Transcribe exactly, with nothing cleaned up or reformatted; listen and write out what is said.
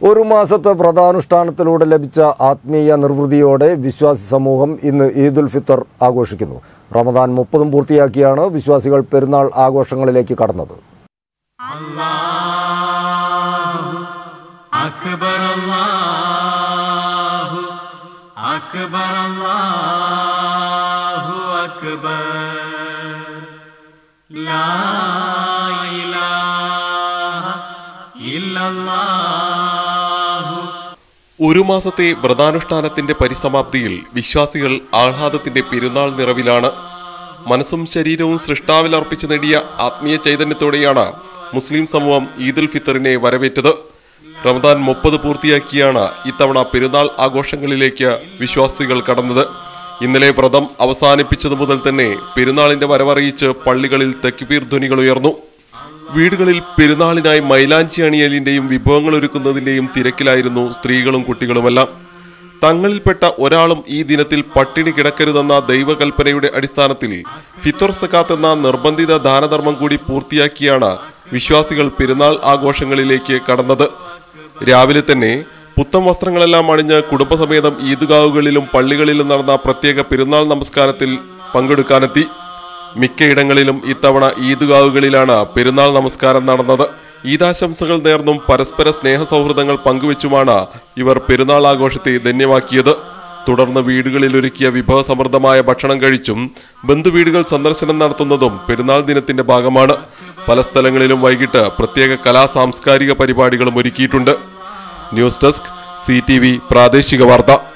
ഒരു മാസത്തെ വ്രതാനുഷ്ഠാനത്തിലൂടെ ലഭിച്ച ആത്മീയ നിർവൃതിയോടെ വിശ്വാസി സമൂഹം ഇന്ന് ഈദുൽ ഫിത്തർ ആഘോഷിക്കുന്നു. റമദാൻ മുപ്പതും പൂർത്തിയാക്കിയാണ് വിശ്വാസികൾ പെരുന്നാൾ ആഘോഷങ്ങളിലേക്ക് കടന്നത്. അല്ലാഹു അക്ബർ അല്ലാഹു അക്ബർ അല്ലാഹു അക്ബർ ലാ ഇലാഹ ഇല്ലല്ലാഹു. ഒരു മാസത്തെ വ്രതാനുഷ്ഠാനത്തിന്റെ പരിസമാപ്തിയിൽ വിശ്വാസികൾ ആഹ്ലാദത്തിന്റെ പെരുന്നാൾ നിറവിലാണ്. മനസ്സും ശരീരവും സൃഷ്ടാവിൽ അർപ്പിച്ചു നേടിയ ആത്മീയ ചൈതന്യത്തോടെയാണ് മുസ്ലിം സമൂഹം ഈദുൽ ഫിത്തറിനെ വരവേറ്റത്. റമദാൻ മുപ്പത് പൂർത്തിയാക്കിയാണ് ഇത്തവണ പെരുന്നാൾ ആഘോഷങ്ങളിലേക്ക് വിശ്വാസികൾ കടന്നത്. ഇന്നലെ വ്രതം അവസാനിപ്പിച്ചതു മുതൽ തന്നെ പെരുന്നാളിന്റെ വരവറിയിച്ച് പള്ളികളിൽ തക്ബീർ ധ്വനികൾ ഉയർന്നു. വീടുകളിൽ പെരുന്നാളിനായി മൈലാഞ്ചി അണിയലിന്റെയും വിഭവങ്ങൾ ഒരുക്കുന്നതിന്റെയും തിരക്കിലായിരുന്നു സ്ത്രീകളും കുട്ടികളുമെല്ലാം. തങ്ങളിൽപ്പെട്ട ഒരാളും ഈ ദിനത്തിൽ പട്ടിണി കിടക്കരുതെന്ന ദൈവകൽപ്പനയുടെ അടിസ്ഥാനത്തിൽ ഫിത്തർ സകാത്ത് എന്ന നിർബന്ധിത ദാനധർമ്മം കൂടി പൂർത്തിയാക്കിയാണ് വിശ്വാസികൾ പെരുന്നാൾ ആഘോഷങ്ങളിലേക്ക് കടന്നത്. രാവിലെ തന്നെ പുത്തൻ വസ്ത്രങ്ങളെല്ലാം അണിഞ്ഞ് കുടുംബസമേതം ഈദ്ഗാഹുകളിലും പള്ളികളിലും നടന്ന പ്രത്യേക പെരുന്നാൾ നമസ്കാരത്തിൽ പങ്കെടുക്കാനെത്തി. മിക്കയിടങ്ങളിലും ഇത്തവണ ഈദ്ഗാഹുകളിലാണ് പെരുന്നാൾ നമസ്കാരം നടന്നത്. ഈദാശംസകൾ നേർന്നും പരസ്പര സ്നേഹ സൗഹൃദങ്ങൾ പങ്കുവെച്ചുമാണ് ഇവർ പെരുന്നാൾ ആഘോഷത്തെ ധന്യമാക്കിയത്. തുടർന്ന് വീടുകളിൽ ഒരുക്കിയ വിഭവസമൃദ്ധമായ ഭക്ഷണം കഴിച്ചും ബന്ധുവീടുകൾ സന്ദർശനം നടത്തുന്നതും പെരുന്നാൾ ദിനത്തിന്റെ ഭാഗമാണ്. പല സ്ഥലങ്ങളിലും വൈകിട്ട് പ്രത്യേക കലാ സാംസ്കാരിക പരിപാടികളും ഒരുക്കിയിട്ടുണ്ട്. News desk C T V പ്രാദേശിക വാർത്ത.